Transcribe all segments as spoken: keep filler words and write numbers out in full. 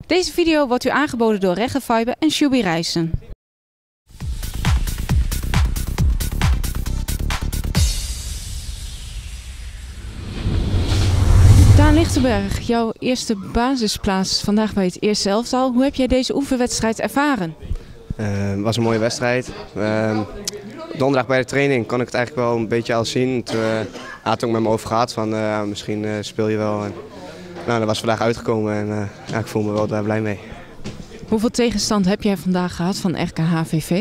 Deze video wordt u aangeboden door Reggefiber en Shubi Rijssen. Daan Lichtenberg, jouw eerste basisplaats vandaag bij het eerste elftal. Hoe heb jij deze oefenwedstrijd ervaren? Het uh, was een mooie wedstrijd. Uh, donderdag bij de training kon ik het eigenlijk wel een beetje al zien. Toen uh, had ik ook met me over gehad van uh, misschien uh, speel je wel. En, nou, dat was vandaag uitgekomen en uh, ja, ik voel me wel daar blij mee. Hoeveel tegenstand heb jij vandaag gehad van R K H V V?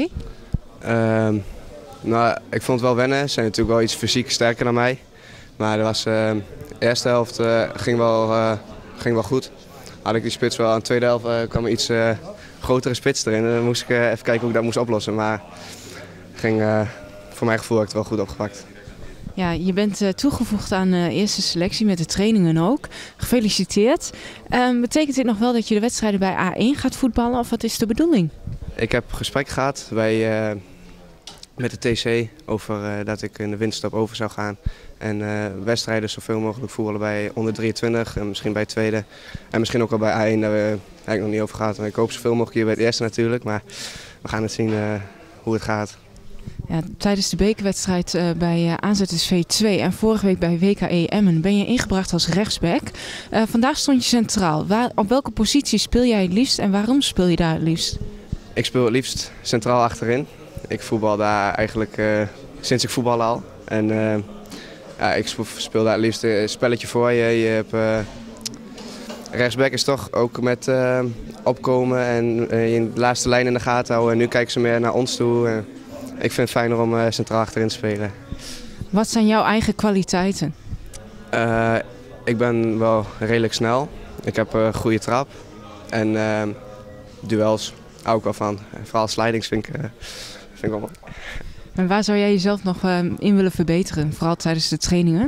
Uh, nou, ik vond het wel wennen. Ze zijn natuurlijk wel iets fysiek sterker dan mij. Maar er was, uh, de eerste helft uh, ging, wel, uh, ging wel goed. Had ik die spits wel. Aan de tweede helft uh, kwam er iets uh, grotere spits erin. Dan moest ik uh, even kijken hoe ik dat moest oplossen. Maar ging, uh, voor mijn gevoel heb ik het wel goed opgepakt. Ja, je bent uh, toegevoegd aan de uh, eerste selectie met de trainingen ook. Gefeliciteerd. Uh, betekent dit nog wel dat je de wedstrijden bij A één gaat voetballen of wat is de bedoeling? Ik heb gesprek gehad bij, uh, met de T C over uh, dat ik in de winterstop over zou gaan. En uh, wedstrijden zoveel mogelijk voetballen bij onder drieëntwintig en misschien bij tweede. En misschien ook al bij A één, daar heb ik nog niet over gehad. Ik hoop zoveel mogelijk hier bij het eerste natuurlijk, maar we gaan het zien uh, hoe het gaat. Ja, tijdens de bekerwedstrijd uh, bij uh, A Z S V twee en vorige week bij W K E Emmen ben je ingebracht als rechtsback. Uh, vandaag stond je centraal. Waar, op welke positie speel jij het liefst en waarom speel je daar het liefst? Ik speel het liefst centraal achterin. Ik voetbal daar eigenlijk uh, sinds ik voetbal al. En, uh, ja, ik speel daar het liefst een spelletje voor je. Je hebt, uh, rechtsback is toch ook met uh, opkomen en uh, de laatste lijn in de gaten houden. En nu kijken ze meer naar ons toe. Uh, ik vind het fijner om uh, centraal achterin te spelen. Wat zijn jouw eigen kwaliteiten? Uh, ik ben wel redelijk snel. Ik heb een goede trap. En uh, duels hou ik wel van. Vooral slidings vind ik, uh, vind ik wel mooi. En waar zou jij jezelf nog uh, in willen verbeteren, vooral tijdens de trainingen?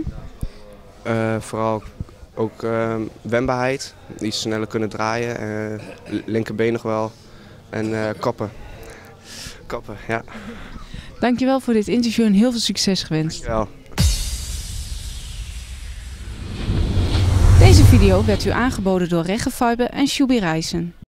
Uh, vooral ook uh, wendbaarheid, iets sneller kunnen draaien, uh, linkerbeen nog wel en uh, koppen. Koppen, ja. Dankjewel voor dit interview en heel veel succes gewenst. Dankjewel. Deze video werd u aangeboden door Reggefiber en Shubi Rijssen.